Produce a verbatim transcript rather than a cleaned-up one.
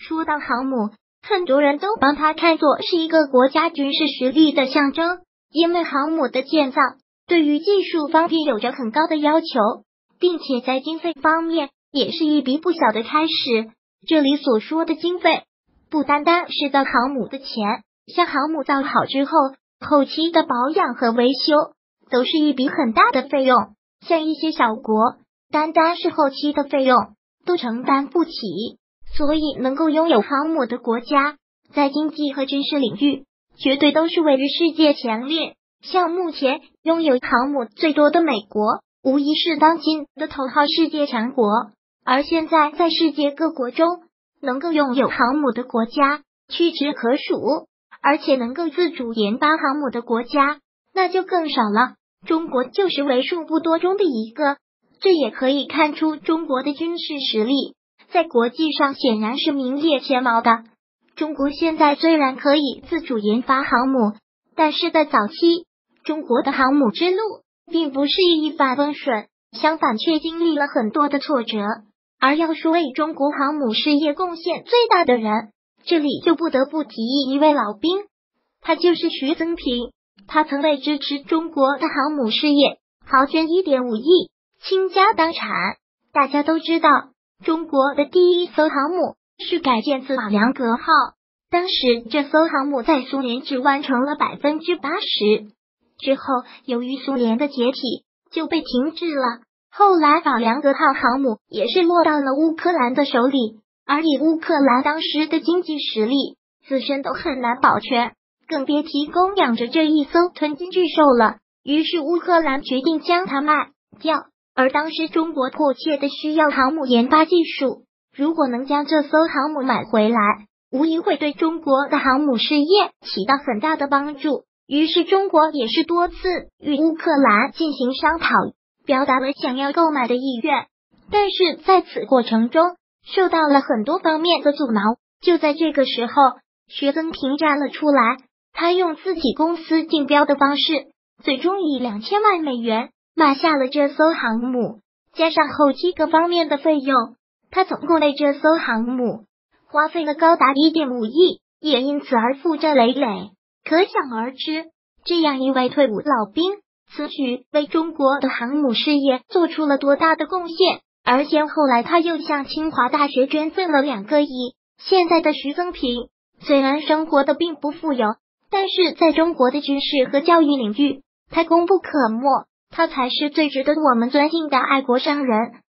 说到航母，很多人都把它看作是一个国家军事实力的象征，因为航母的建造对于技术方面有着很高的要求，并且在经费方面也是一笔不小的开始。这里所说的经费，不单单是造航母的钱，像航母造好之后，后期的保养和维修都是一笔很大的费用，像一些小国，单单是后期的费用都承担不起。所以能够拥有航母的国家，在经济和军事领域绝对都是位于世界前列。像目前拥有航母最多的美国，无疑是当今的头号世界强国。而现在在世界各国中，能够拥有航母的国家屈指可数，而且能够自主研发航母的国家那就更少了。中国就是为数不多中的一个，这也可以看出中国的军事实力在国际上显然是名列前茅的。中国现在虽然可以自主研发航母，但是在早期，中国的航母之路并不是一帆风顺，相反却经历了很多的挫折。而要说为中国航母事业贡献最大的人，这里就不得不提一位老兵，他就是徐增平。他曾为支持中国的航母事业豪捐 一点五亿，倾家荡产。大家都知道，中国的第一艘航母是改建自瓦良格号，当时这艘航母在苏联只完成了 百分之八十， 之后由于苏联的解体就被停滞了。后来瓦良格号航母也是落到了乌克兰的手里，而以乌克兰当时的经济实力，自身都很难保全，更别提供养着这一艘吞金巨兽了。于是乌克兰决定将它卖掉，而当时中国迫切的需要航母研发技术，如果能将这艘航母买回来，无疑会对中国的航母事业起到很大的帮助。于是中国也是多次与乌克兰进行商讨，表达了想要购买的意愿，但是在此过程中受到了很多方面的阻挠。就在这个时候，徐增平站了出来，他用自己公司竞标的方式，最终以两千万美元买下了这艘航母，加上后期各方面的费用，他总共为这艘航母花费了高达 一点五亿，也因此而负债累累。可想而知，这样一位退伍老兵此举为中国的航母事业做出了多大的贡献，而且后来他又向清华大学捐赠了两个亿。现在的徐增平虽然生活的并不富有，但是在中国的军事和教育领域，他功不可没，他才是最值得我们尊敬的爱国商人。